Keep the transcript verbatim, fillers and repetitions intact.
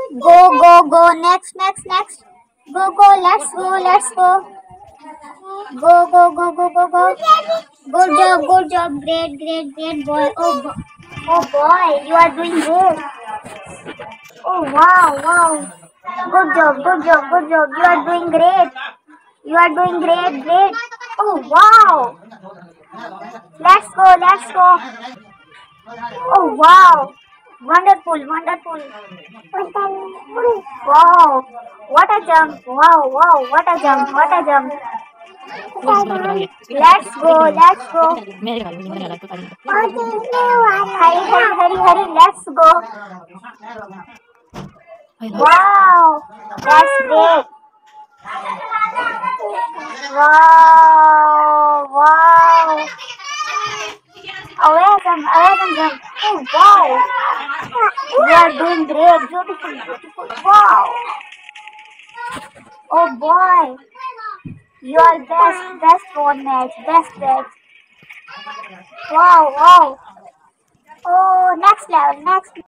Go, go, go. Next, next, next. Go, go. Let's go, let's go. Go, go, go, go, go, go. Good job, good job. Great, great, great boy. Oh, bo- oh boy, you are doing great. Oh, wow, wow. Good job, good job, good job. You are doing great. You are doing great, great. Oh, wow. Let's go, let's go. Oh, wow. Wonderful, wonderful. Wow. What a jump. Wow, wow. What a jump, what a jump. Let's go, let's go. Hurry, hurry, hurry, hurry. Let's go. Wow. That's great. Wow, wow. Away from, away from them. Oh, wow. You are doing great. Beautiful, beautiful. Wow. Oh, boy. You are best, best phone match. Best, best. Wow, wow. Oh, next level, next